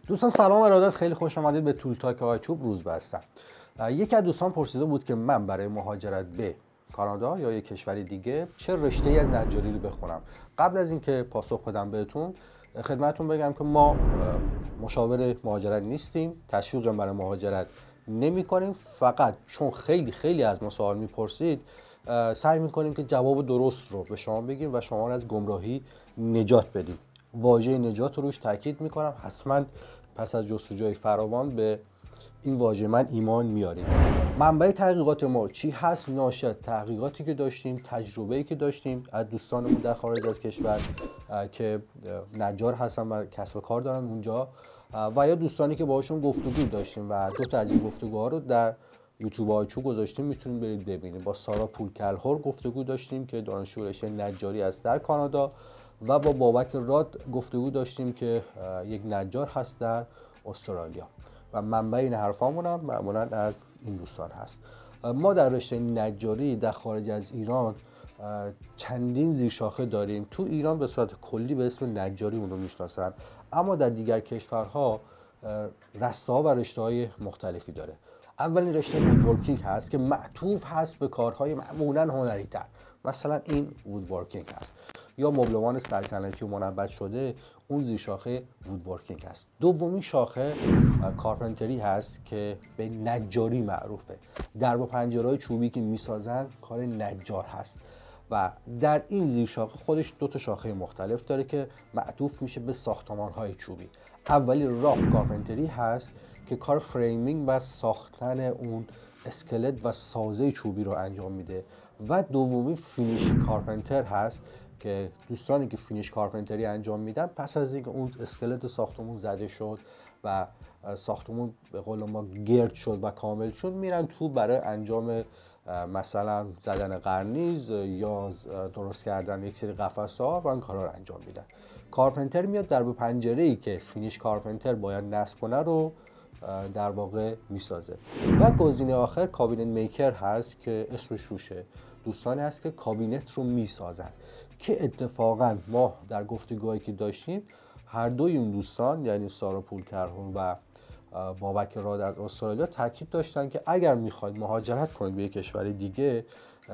دوستان سلام و ارادت، خیلی خوش آمدید به تول تاک آقای چوب. روز هستم. یکی از دوستان پرسیده بود که من برای مهاجرت به کانادا یا یک کشوری دیگه چه رشته‌ای از نجاری رو بخونم. قبل از اینکه پاسخ بدم بهتون خدمتتون بگم که ما مشاور مهاجرت نیستیم، تشویق برای مهاجرت نمی‌کنیم، فقط چون خیلی از ما سوال می‌پرسید سعی می‌کنیم که جواب درست رو به شما بگیم و شما رو از گمراهی نجات بدیم. واژه نجات رو روش تاکید می‌کنم، حتما پس از جستجوی فراوان به این واژه من ایمان میاریم. منبع تحقیقات ما چی هست؟ ناشی از تحقیقاتی که داشتیم، تجربه‌ای که داشتیم از دوستانمون در خارج از کشور که نجار هستن و کسب کار دارن اونجا، و یا دوستانی که باهاشون گفتگو داشتیم و دو تا از این گفتگوها رو در یوتیوب آقای چوب گذاشتیم، میتونید برید ببینید. با سارا پورکلهور گفتگو داشتیم که دانشجو رشته نجاری است در کانادا، و با بابک راد گفتگو داشتیم که یک نجار هست در استرالیا، و منبع این حرفامون هم معمولا از این دوستان هست. ما در رشته نجاری در خارج از ایران چندین زیرشاخه داریم. تو ایران به صورت کلی به اسم نجاری اون رو میشناسن، اما در دیگر کشورها رسته‌ها و رشته‌های مختلفی داره. اولین رشته وودورکینگ هست که معطوف هست به کارهای معمولا هنری تر، مثلا این وودورکینگ هست، یا مبلمان سلطنتی و منبت شده، اون زیرشاخه وودورکینگ هست. دومین شاخه کارپنتری هست که به نجاری معروفه. درب و پنجرهای چوبی که میسازن کار نجار هست، و در این زیرشاخه خودش دو تا شاخه مختلف داره که معطوف میشه به ساختمان‌های چوبی. اولی راف کارپنتری هست که کار فریمینگ و ساختن اون اسکلت و سازه چوبی رو انجام میده، و دومی فینیش کارپنتر هست که دوستانی که فینیش کارپنتری انجام میدن پس از اینکه اون اسکلت ساختمون زده شد و ساختمون به قول ما گرد شد و کامل شد، میرن تو برای انجام مثلا زدن قرنیز یا درست کردن یک سری قفس‌ها و این کارا رو انجام میدن. کارپنتر میاد درب پنجره‌ای که فینیش کارپنتر باید نصب کنه رو در واقع میسازه. و گزینه آخر کابینت میکر هست که اسمش روشه، دوستانی هست که کابینت رو میسازن، که اتفاقا ما در گفتگوهایی که داشتیم هر دوی اون دوستان، یعنی سارا پورکلهور و بابک راد از استرالیا، تاکید داشتن که اگر میخواید مهاجرت کنید به یک کشور دیگه،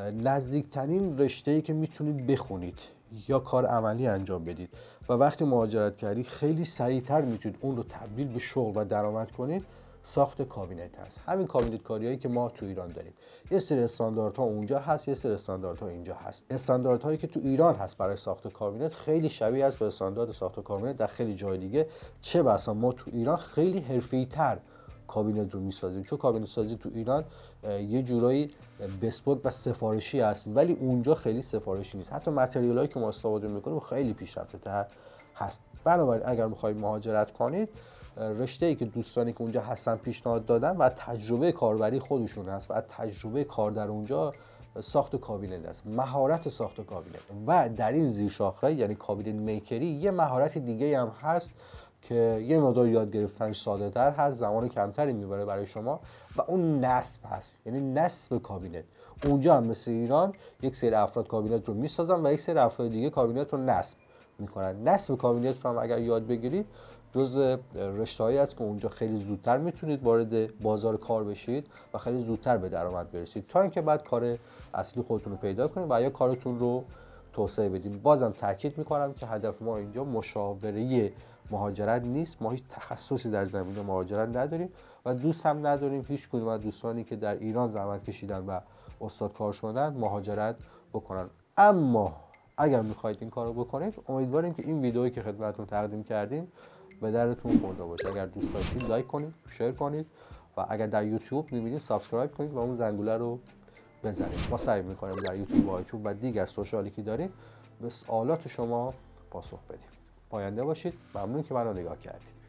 نزدیکترین رشته‌ای که میتونید بخونید یا کار عملی انجام بدید و وقتی مهاجرت کردید خیلی سریعتر میتونید اون رو تبدیل به شغل و درآمد کنید، ساخت کابینت هست. همین کابینت کاریایی که ما تو ایران داریم، یه سری استانداردها اونجا هست، یه سری استانداردها اینجا هست. استانداردهایی که تو ایران هست برای ساخت کابینت خیلی شبیه است به استاندارد ساخت کابینت در خیلی جای دیگه، چه بسا ما تو ایران خیلی حرفه‌ای‌تر کابینت رو میسازیم، چون کابینت سازی تو ایران یه جورایی بسپوت و سفارشی است، ولی اونجا خیلی سفارشی نیست. حتی متریالایی که ما استفاده میکنیم خیلی پیشرفته‌تر هست. بنابراین اگر میخواید مهاجرت کنید، رشته‌ای که دوستانی که اونجا هستن پیشنهاد دادن و تجربه کاربری خودشون هست و تجربه کار در اونجا ساخت کابینت است، مهارت ساخت کابینت. و در این زیرشاخه یعنی کابینت میکری یه مهارت دیگه هم هست که یه مقدار یاد گرفتنش ساده تر هست، زمان کمتری میبره برای شما، و اون نصب هست، یعنی نصب کابینت. اونجا هم مثل ایران یک سری افراد کابینت رو میسازن و یک سری افراد دیگه کابینت رو نصب میکنن. نصب کابینت رو هم اگر یاد بگیرید جزء رشته‌هایی است که اونجا خیلی زودتر میتونید وارد بازار کار بشید و خیلی زودتر به درآمد برسید، تا اینکه بعد کار اصلی خودتون رو پیدا کنید و یا کارتون رو توسعه بدید. بازم تاکید میکنم که هدف ما اینجا مشاوره مهاجرت نیست، ما هیچ تخصصی در زمینه مهاجرت نداریم و دوست هم نداریم هیچ کدوم از دوستانی که در ایران زحمت کشیدن و استاد کار شدن مهاجرت بکنن. اما اگر میخواید این کارو بکنید، امیدواریم که این ویدئویی که خدمتتون تقدیم کردیم به درتون خورده باشه. اگر دوست داشتید لایک کنید، شیر کنید، و اگر در یوتیوب میبینید سابسکرایب کنید و اون زنگوله رو بزنید. ما سعی میکنیم در یوتیوب و آیچوب و دیگر سوشالی که داریم به سوالات شما پاسخ بدیم. پاینده باشید. ممنون که منو نگاه کردید.